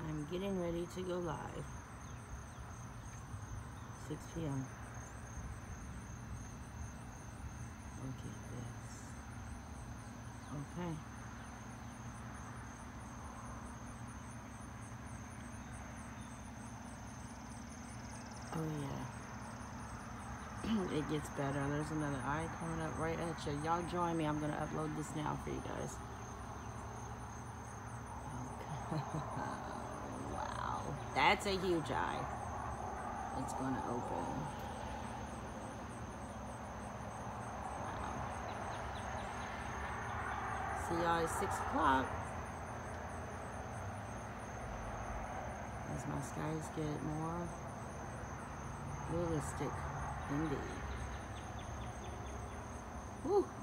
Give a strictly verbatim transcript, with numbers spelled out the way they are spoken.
I'm getting ready to go live. six p m Look at this. Okay. Oh yeah. It gets better. There's another eye coming up right at you. Y'all join me. I'm going to upload this now for you guys. Okay. Wow. That's a huge eye. It's going to open. Wow. See y'all at six o'clock. As my skies get more realistic indeed. Woo.